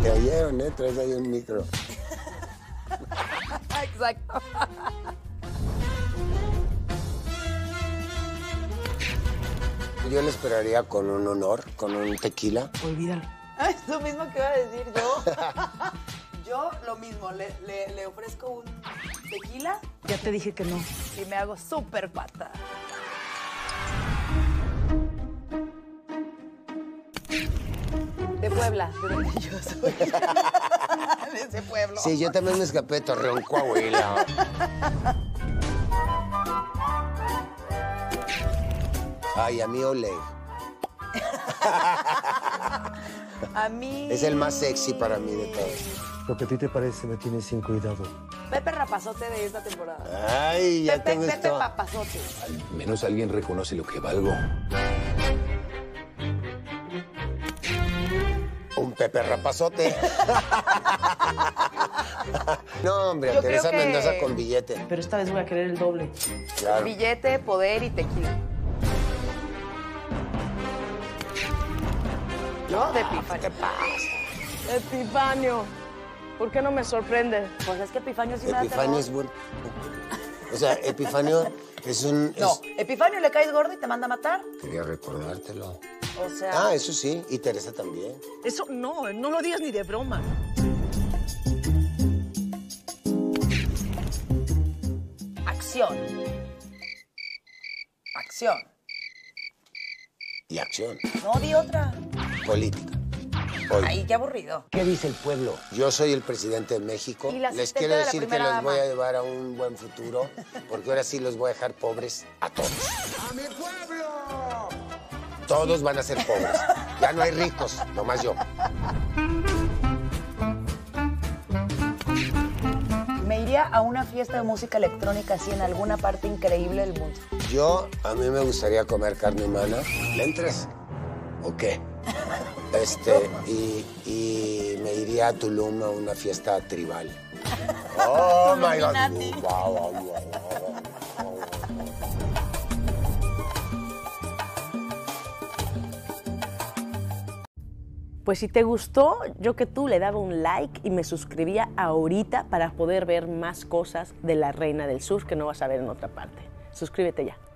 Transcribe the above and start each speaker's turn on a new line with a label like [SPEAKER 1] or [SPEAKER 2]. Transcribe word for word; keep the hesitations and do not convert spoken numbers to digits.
[SPEAKER 1] Te oyeron, ¿eh? Traes ahí un micro.
[SPEAKER 2] Exacto.
[SPEAKER 1] Yo le esperaría con un honor, con un tequila.
[SPEAKER 3] Olvídalo.
[SPEAKER 2] Es lo mismo que iba a decir yo. Yo lo mismo, le, le, le ofrezco un tequila.
[SPEAKER 3] Ya te dije que no.
[SPEAKER 2] Y me hago súper pata. De Puebla, de donde yo soy. De ese pueblo.
[SPEAKER 1] Sí, yo también me escapé de Torreón, Coahuila. Ay, a mí Oleg.
[SPEAKER 2] A mí...
[SPEAKER 1] Es el más sexy para mí de todos.
[SPEAKER 4] Lo que a ti te parece me tiene sin cuidado.
[SPEAKER 2] Pepe Rapazote de esta temporada.
[SPEAKER 1] Ay, ya
[SPEAKER 2] Pepe,
[SPEAKER 1] tengo
[SPEAKER 2] Pepe
[SPEAKER 1] esto.
[SPEAKER 2] Papazote.
[SPEAKER 5] Al menos alguien reconoce lo que valgo.
[SPEAKER 1] Un Pepe Rapazote. No, hombre,
[SPEAKER 2] Yo
[SPEAKER 1] a Teresa
[SPEAKER 2] creo que-
[SPEAKER 1] Mendoza con billete.
[SPEAKER 3] Pero esta vez voy a querer el doble.
[SPEAKER 1] Claro.
[SPEAKER 2] Billete, poder y tequila. Yo de Epifanio. ¿Qué pasa?
[SPEAKER 3] Epifanio, ¿por qué no me sorprende?
[SPEAKER 2] Pues es que Epifanio sí me hace
[SPEAKER 1] Epifanio
[SPEAKER 2] gordo.
[SPEAKER 1] es bueno. O sea, Epifanio es un...
[SPEAKER 2] No,
[SPEAKER 1] es-
[SPEAKER 2] Epifanio le caes gordo y te manda a matar.
[SPEAKER 1] Quería recordártelo.
[SPEAKER 2] O sea...
[SPEAKER 1] Ah, eso sí. Y Teresa también.
[SPEAKER 3] Eso no, no lo digas ni de broma.
[SPEAKER 2] Acción. Acción.
[SPEAKER 1] Y acción.
[SPEAKER 2] No, di otra.
[SPEAKER 1] Política. Hoy.
[SPEAKER 2] Ay, qué aburrido.
[SPEAKER 1] ¿Qué dice el pueblo? Yo soy el presidente de México.
[SPEAKER 2] Y la
[SPEAKER 1] Les
[SPEAKER 2] asistente
[SPEAKER 1] quiero
[SPEAKER 2] de la
[SPEAKER 1] decir que
[SPEAKER 2] primera
[SPEAKER 1] los voy
[SPEAKER 2] dama.
[SPEAKER 1] a llevar a un buen futuro, porque ahora sí los voy a dejar pobres a todos. ¡A mi pueblo! Todos van a ser pobres. Ya no hay ricos, nomás yo.
[SPEAKER 2] Me iría a una fiesta de música electrónica así en alguna parte increíble del mundo.
[SPEAKER 1] Yo, a mí me gustaría comer carne humana. ¿Le entras? ¿O qué? Este, y, y me iría a Tulum a una fiesta tribal. Oh, my God.
[SPEAKER 2] Tuluminati.
[SPEAKER 1] Wow, wow, wow, wow.
[SPEAKER 3] Pues si te gustó, yo que tú le daba un like y me suscribía ahorita para poder ver más cosas de la Reina del Sur que no vas a ver en otra parte. Suscríbete ya.